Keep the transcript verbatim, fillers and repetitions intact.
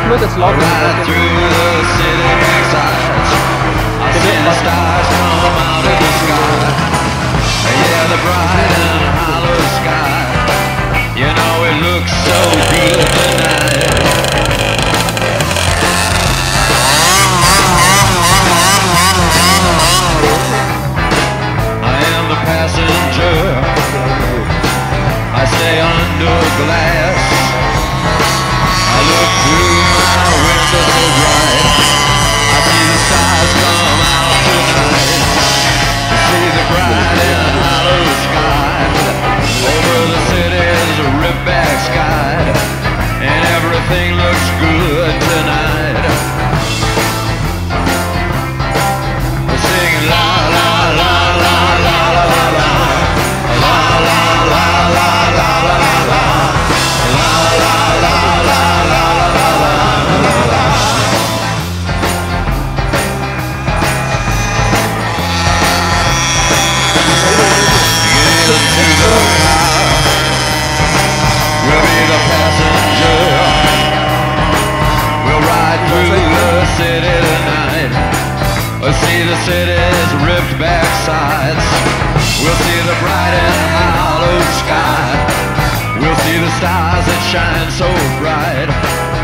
nur das laut. Ride through the city backsides. I see the stars come out of the sky. Yeah, the bright and hollow sky. You know it looks so good tonight. I am the passenger. I stay under glass. I look through my window so bright. I see the stars come out tonight. I see the bright and hollow sky. Over the city's ripped back sky. And everything looks good tonight. We're singing la la la la la la la la. La la la la la la la la. La la la la la la la la la. Get into the car. We'll be the passenger. We'll ride through the city tonight. We'll see the city's ripped back sides. We'll see the bright and hollow sky. We'll see the stars that shine so bright.